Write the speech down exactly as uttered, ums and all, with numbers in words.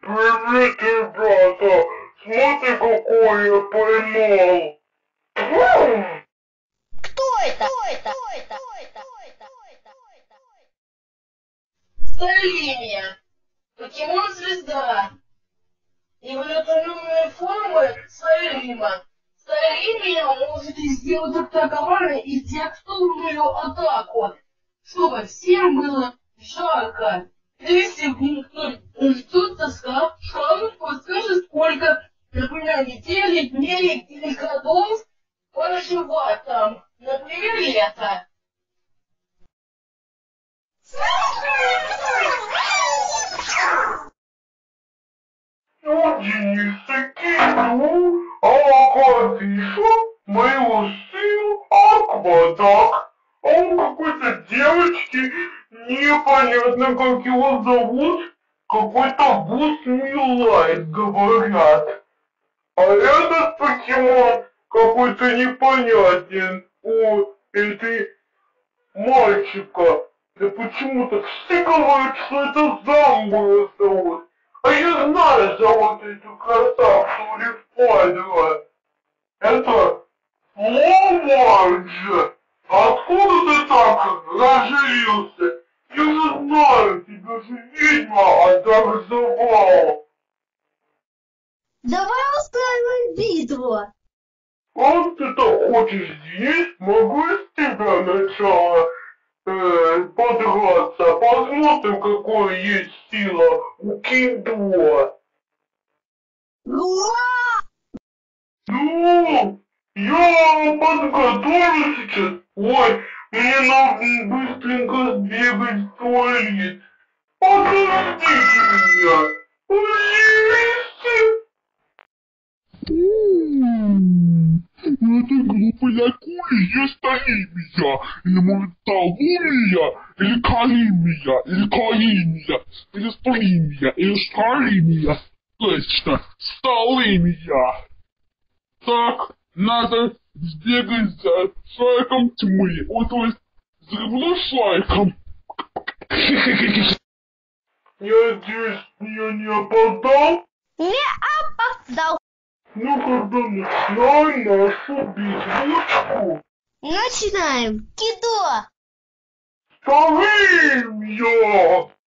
Привет, ребята! Смотри, какой я поймал! Фу! Кто это? Кто это? Столиния. Покемон-звезда. Эволюционные формы Столима. Столиния может сделать атакование из текстурную атаку, чтобы всем было жарко. Если кто что-то скажет, подскажет, сколько, например, недель, дней или годов проживать там. Например, лето. Ну, Денис, кину, а как еще моего сына Аквадак. А он какой-то девочки, непонятно, как его зовут, какой-то Бус Милайт, говорят. А этот покемон какой-то непонятен у этой мальчика. Да почему-то все говорят, что это Замбуя зовут. А я знаю зовут эту красавцу Рифайдера. Это Ломарджи. Откуда ты так разжирился? Я же знаю, тебя же ведьма отогзывала. Давай устраиваем битву. Как ты так хочешь, Денис? Могу с тебя начало э, подраться? Посмотрим, какое есть сила у Кидо. Ура! Ну, я подготовлю сейчас. Ой, мне надо быстренько сбегать в туалет. Подождите меня. Пожалуйста. Ну это глупая акуля, ест Олимия, или может Талумия, или Калимия, или Калимия, или Сплимия, или Скалимия. Точно, Сталимия. Так, надо сбегать за шариком тьмы, о, то есть взрывным шариком. Я надеюсь, я не опоздал? Не опоздал. Ну, когда начинаем нашу битвочку. Начинаем. Кидо. Столимия!